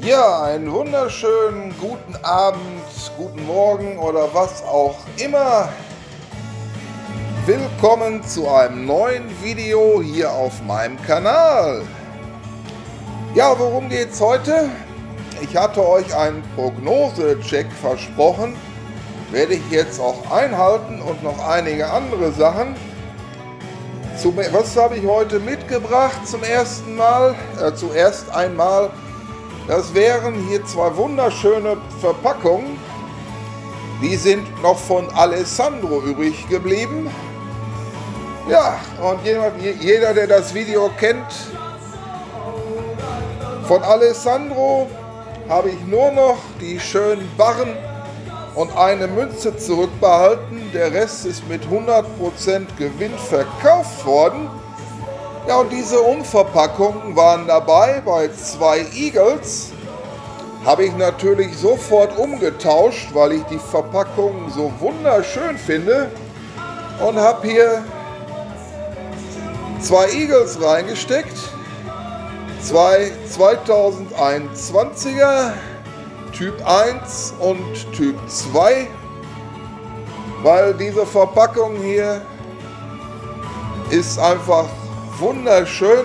Ja, einen wunderschönen guten Abend, guten Morgen oder was auch immer. Willkommen zu einem neuen Video hier auf meinem Kanal. Ja, worum geht's heute? Ich hatte euch einen Prognosecheck versprochen. Werde ich jetzt auch einhalten und noch einige andere Sachen. Was habe ich heute mitgebracht zum ersten Mal? Zuerst einmal, das wären hier zwei wunderschöne Verpackungen. Die sind noch von Alessandro übrig geblieben. Ja, und jeder, der das Video kennt, von Alessandro habe ich nur noch die schönen Barren und eine Münze zurückbehalten. Der Rest ist mit 100% Gewinn verkauft worden. Ja, und diese Umverpackungen waren dabei. Bei zwei Eagles habe ich natürlich sofort umgetauscht, weil ich die Verpackungen so wunderschön finde. Und habe hier zwei Eagles reingesteckt. Zwei 2021er, Typ 1 und Typ 2. Weil diese Verpackung hier ist einfach wunderschön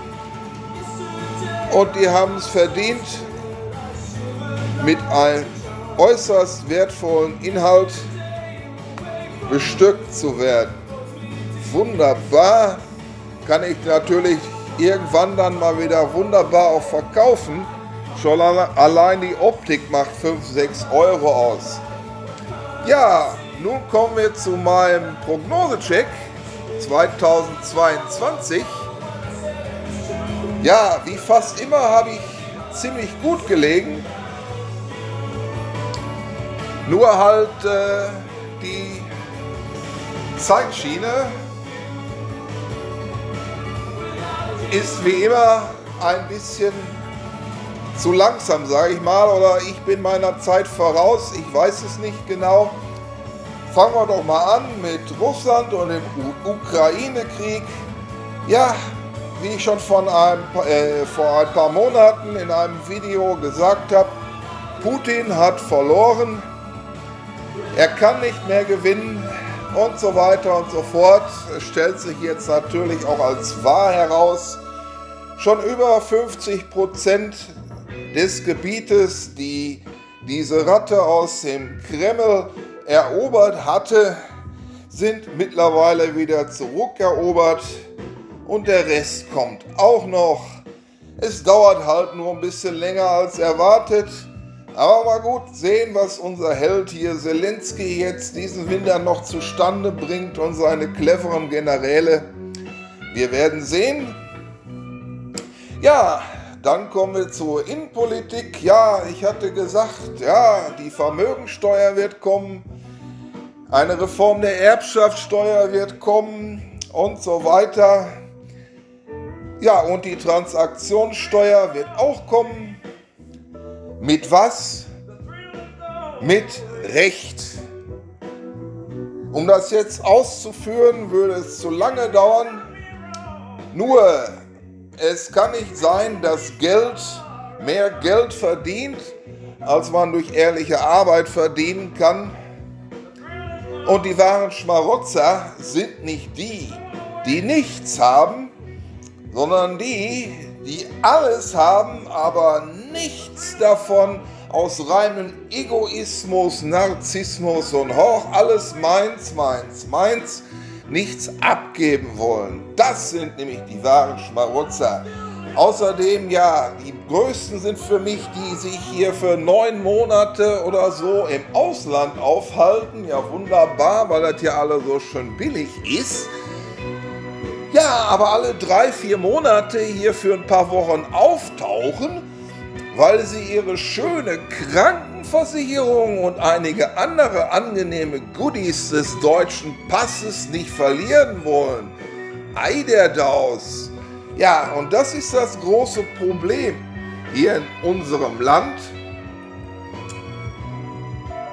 und die haben es verdient, mit einem äußerst wertvollen Inhalt bestückt zu werden. Wunderbar, kann ich natürlich irgendwann dann mal wieder wunderbar auch verkaufen. Schon allein die Optik macht 5-6 Euro aus. Ja, nun kommen wir zu meinem Prognosecheck 2022. Ja, wie fast immer habe ich ziemlich gut gelegen. Nur halt die Zeitschiene ist wie immer ein bisschen zu langsam, sage ich mal, oder ich bin meiner Zeit voraus, ich weiß es nicht genau. Fangen wir doch mal an mit Russland und dem Ukraine-Krieg. Ja, wie ich schon vor ein paar Monaten in einem Video gesagt habe, Putin hat verloren, er kann nicht mehr gewinnen und so weiter und so fort. Es stellt sich jetzt natürlich auch als wahr heraus. Schon über 50% des Gebietes, die diese Ratte aus dem Kreml erobert hatte, sind mittlerweile wieder zurückerobert und der Rest kommt auch noch. Es dauert halt nur ein bisschen länger als erwartet, aber mal gut sehen, was unser Held hier Zelensky jetzt diesen Winter noch zustande bringt und seine cleveren Generäle. Wir werden sehen. Ja, dann kommen wir zur Innenpolitik. Ja, ich hatte gesagt, ja, die Vermögensteuer wird kommen, eine Reform der Erbschaftssteuer wird kommen und so weiter. Ja, und die Transaktionssteuer wird auch kommen. Mit was? Mit Recht. Um das jetzt auszuführen, würde es zu lange dauern. Nur, es kann nicht sein, dass Geld mehr Geld verdient, als man durch ehrliche Arbeit verdienen kann. Und die wahren Schmarotzer sind nicht die, die nichts haben, sondern die, die alles haben, aber nichts davon aus reinem Egoismus, Narzissmus und alles meins, meins, meins, nichts abgeben wollen. Das sind nämlich die wahren Schmarotzer. Außerdem, ja, die größten sind für mich, die sich hier für 9 Monate oder so im Ausland aufhalten. Ja, wunderbar, weil das ja alle so schön billig ist. Ja, aber alle 3-4 Monate hier für ein paar Wochen auftauchen, weil sie ihre schöne Krankenversicherung und einige andere angenehme Goodies des deutschen Passes nicht verlieren wollen. Ei der Daus. Ja, und das ist das große Problem hier in unserem Land,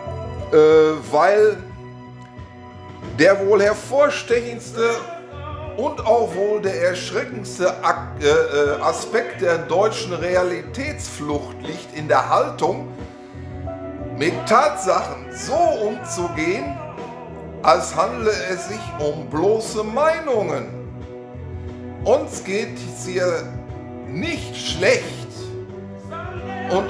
weil der wohl hervorstechendste und auch wohl der erschreckendste Aspekt der deutschen Realitätsflucht liegt in der Haltung, mit Tatsachen so umzugehen, als handle es sich um bloße Meinungen. Uns geht es hier nicht schlecht und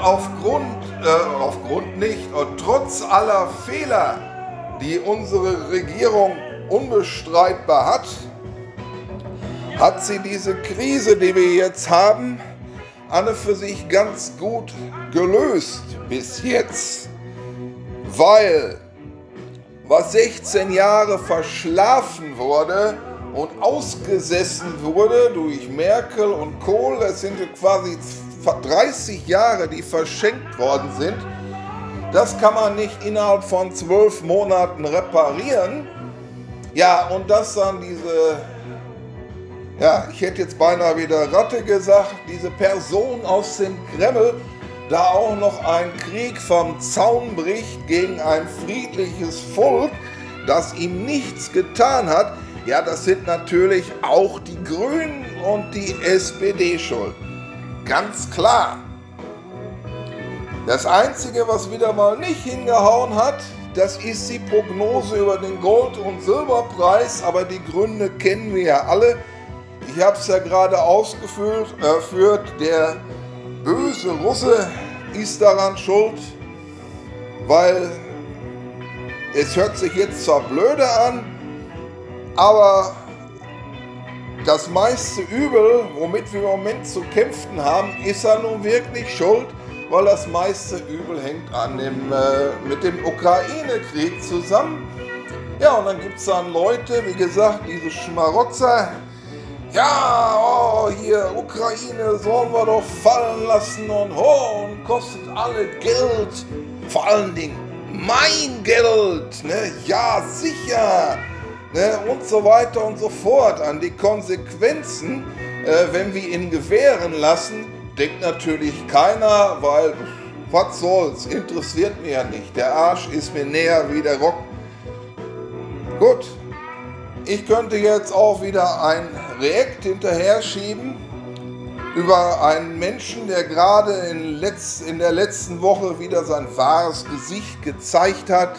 trotz aller Fehler, die unsere Regierung unbestreitbar hat sie diese Krise, die wir jetzt haben, alle für sich ganz gut gelöst bis jetzt. Weil was 16 Jahre verschlafen wurde und ausgesessen wurde durch Merkel und Kohl, das sind quasi 30 Jahre, die verschenkt worden sind, das kann man nicht innerhalb von 12 Monaten reparieren. Ja, und dass dann diese, ja, ich hätte jetzt beinahe wieder Ratte gesagt, diese Person aus dem Kreml da auch noch einen Krieg vom Zaun bricht gegen ein friedliches Volk, das ihm nichts getan hat, ja, das sind natürlich auch die Grünen und die SPD schuld. Ganz klar. Das Einzige, was wieder mal nicht hingehauen hat, das ist die Prognose über den Gold- und Silberpreis, aber die Gründe kennen wir ja alle. Ich habe es ja gerade ausgeführt, der böse Russe ist daran schuld, weil es hört sich jetzt zwar blöde an, aber das meiste Übel, womit wir im Moment zu kämpfen haben, ist er nun wirklich schuld, weil das meiste Übel hängt mit dem Ukraine-Krieg zusammen. Ja, und dann gibt es dann Leute, wie gesagt, diese Schmarotzer, ja, oh, hier, Ukraine sollen wir doch fallen lassen und kostet alle Geld, vor allen Dingen mein Geld, ne? Ja, sicher, ne? Und so weiter und so fort. An die Konsequenzen, wenn wir ihn gewähren lassen, denkt natürlich keiner, weil, was soll's, interessiert mir ja nicht, der Arsch ist mir näher wie der Rock. Gut. Ich könnte jetzt auch wieder ein React hinterher schieben über einen Menschen, der gerade in der letzten Woche wieder sein wahres Gesicht gezeigt hat.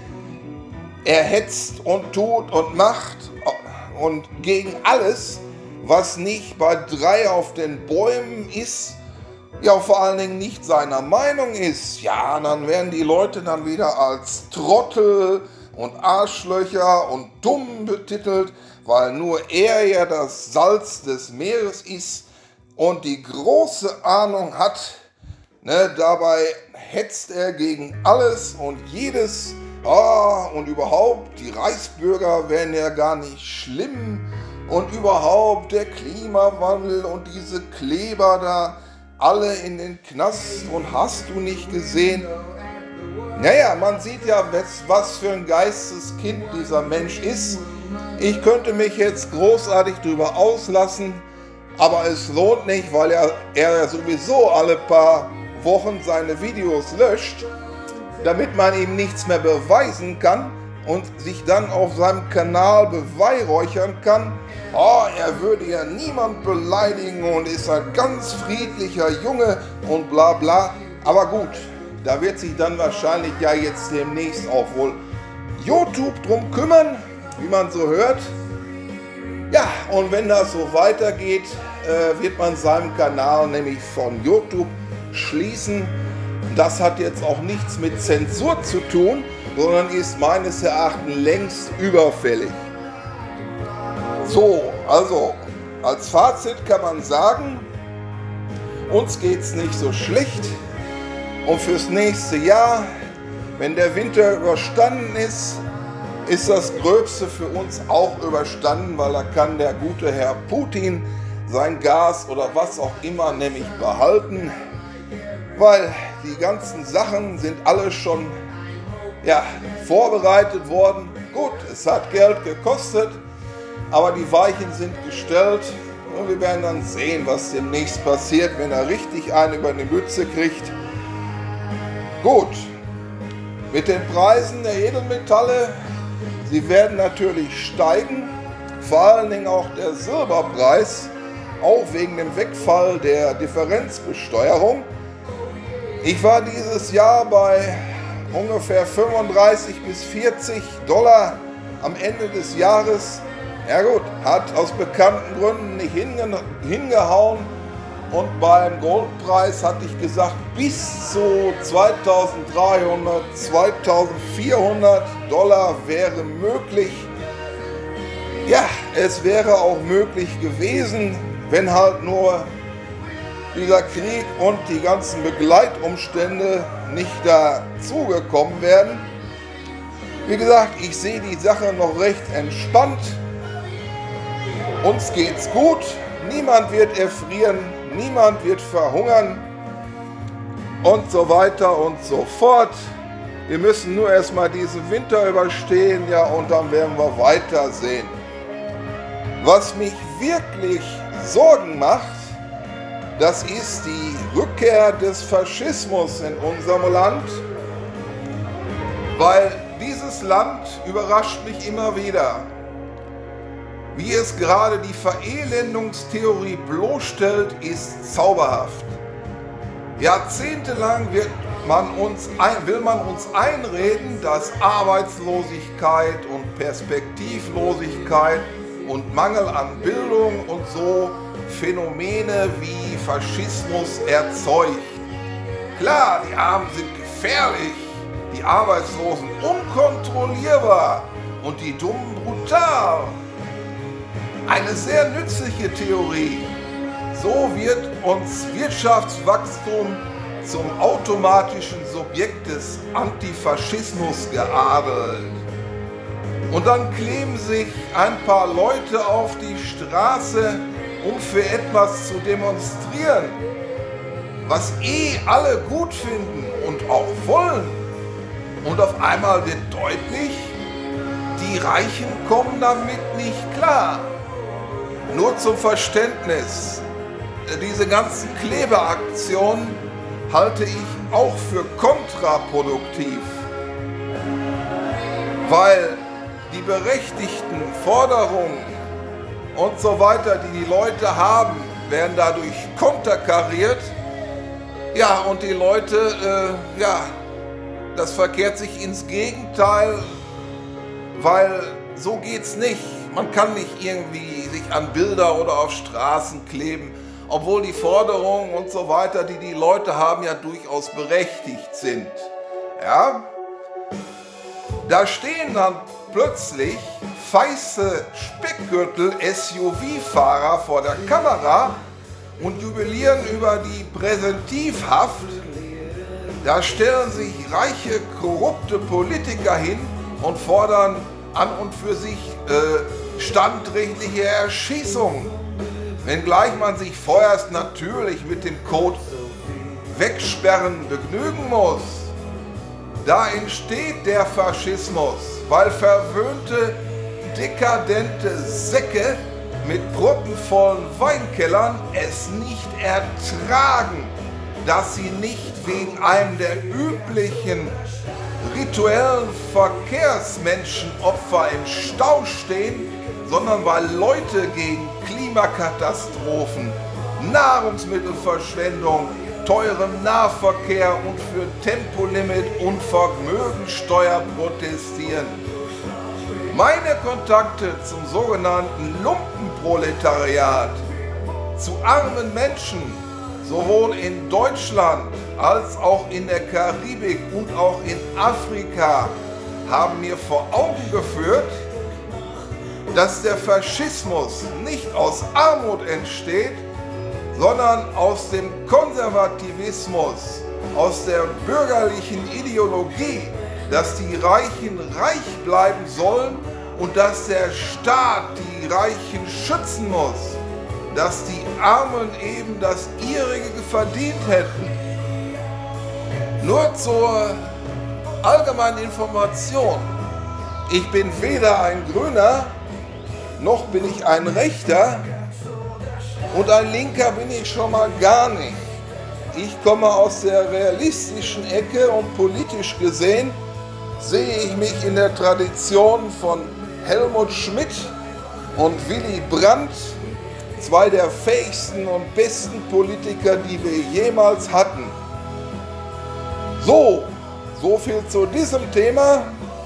Er hetzt und tut und macht und gegen alles, was nicht bei 3 auf den Bäumen ist, ja vor allen Dingen nicht seiner Meinung ist. Ja, dann werden die Leute dann wieder als Trottel und Arschlöcher und dumm betitelt, weil nur er ja das Salz des Meeres ist und die große Ahnung hat, ne, dabei hetzt er gegen alles und jedes, und überhaupt, die Reichsbürger wären ja gar nicht schlimm und überhaupt der Klimawandel und diese Kleber da, alle in den Knast und hast du nicht gesehen. Naja, man sieht ja, was für ein Geisteskind dieser Mensch ist. Ich könnte mich jetzt großartig drüber auslassen, aber es lohnt nicht, weil er ja sowieso alle paar Wochen seine Videos löscht, damit man ihm nichts mehr beweisen kann und sich dann auf seinem Kanal beweihräuchern kann. Oh, er würde ja niemand beleidigen und ist ein ganz friedlicher Junge und bla bla. Aber gut. Da wird sich dann wahrscheinlich ja jetzt demnächst auch wohl YouTube drum kümmern, wie man so hört. Ja, und wenn das so weitergeht, wird man seinen Kanal nämlich von YouTube schließen. Das hat jetzt auch nichts mit Zensur zu tun, sondern ist meines Erachtens längst überfällig. So, also als Fazit kann man sagen, uns geht's nicht so schlecht. Und fürs nächste Jahr, wenn der Winter überstanden ist, ist das Gröbste für uns auch überstanden, weil da kann der gute Herr Putin sein Gas oder was auch immer nämlich behalten, weil die ganzen Sachen sind alle schon vorbereitet worden. Gut, es hat Geld gekostet, aber die Weichen sind gestellt und wir werden dann sehen, was demnächst passiert, wenn er richtig einen über die Mütze kriegt. Gut, mit den Preisen der Edelmetalle, sie werden natürlich steigen, vor allen Dingen auch der Silberpreis, auch wegen dem Wegfall der Differenzbesteuerung. Ich war dieses Jahr bei ungefähr 35 bis 40 Dollar am Ende des Jahres. Ja gut, hat aus bekannten Gründen nicht hingehauen. Und beim Goldpreis hatte ich gesagt, bis zu 2300, 2400 Dollar wäre möglich. Ja, es wäre auch möglich gewesen, wenn halt nur dieser Krieg und die ganzen Begleitumstände nicht dazugekommen wären. Wie gesagt, ich sehe die Sache noch recht entspannt. Uns geht's gut, niemand wird erfrieren, niemand wird verhungern und so weiter und so fort. Wir müssen nur erstmal diesen Winter überstehen, ja, und dann werden wir weitersehen. Was mich wirklich Sorgen macht, das ist die Rückkehr des Faschismus in unserem Land, weil dieses Land überrascht mich immer wieder. Wie es gerade die Verelendungstheorie bloßstellt, ist zauberhaft. Jahrzehntelang will man uns einreden, dass Arbeitslosigkeit und Perspektivlosigkeit und Mangel an Bildung und so Phänomene wie Faschismus erzeugt. Klar, die Armen sind gefährlich, die Arbeitslosen unkontrollierbar und die Dummen brutal. Eine sehr nützliche Theorie. So wird uns Wirtschaftswachstum zum automatischen Subjekt des Antifaschismus geadelt. Und dann kleben sich ein paar Leute auf die Straße, um für etwas zu demonstrieren, was alle gut finden und auch wollen. Und auf einmal wird deutlich, die Reichen kommen damit nicht klar. Nur zum Verständnis, diese ganzen Klebeaktionen halte ich auch für kontraproduktiv, weil die berechtigten Forderungen und so weiter, die die Leute haben, werden dadurch konterkariert. Ja, und die Leute, das verkehrt sich ins Gegenteil, weil so geht's nicht. Man kann nicht irgendwie sich an Bilder oder auf Straßen kleben, obwohl die Forderungen und so weiter, die die Leute haben, ja durchaus berechtigt sind. Ja? Da stehen dann plötzlich weiße Speckgürtel-SUV-Fahrer vor der Kamera und jubilieren über die Präsentivhaft. Da stellen sich reiche, korrupte Politiker hin und fordern an und für sich standrechtliche Erschießung. Wenngleich man sich vorerst natürlich mit dem Code Wegsperren begnügen muss. Da entsteht der Faschismus, weil verwöhnte, dekadente Säcke mit proppenvollen Weinkellern es nicht ertragen, dass sie nicht wegen einem der üblichen rituellen Verkehrsmenschenopfer im Stau stehen, sondern weil Leute gegen Klimakatastrophen, Nahrungsmittelverschwendung, teuren Nahverkehr und für Tempolimit und Vermögensteuer protestieren. Meine Kontakte zum sogenannten Lumpenproletariat, zu armen Menschen, sowohl in Deutschland als auch in der Karibik und auch in Afrika, haben mir vor Augen geführt, dass der Faschismus nicht aus Armut entsteht, sondern aus dem Konservativismus, aus der bürgerlichen Ideologie, dass die Reichen reich bleiben sollen und dass der Staat die Reichen schützen muss, dass die Armen eben das ihrige verdient hätten. Nur zur allgemeinen Information: Ich bin weder ein Grüner, noch bin ich ein Rechter und ein Linker bin ich schon mal gar nicht. Ich komme aus der realistischen Ecke und politisch gesehen sehe ich mich in der Tradition von Helmut Schmidt, und Willy Brandt, zwei der fähigsten und besten Politiker, die wir jemals hatten. So viel zu diesem Thema.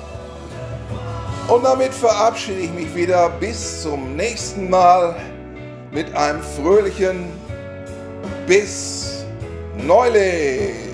Und damit verabschiede ich mich wieder bis zum nächsten Mal mit einem fröhlichen Bis neulich.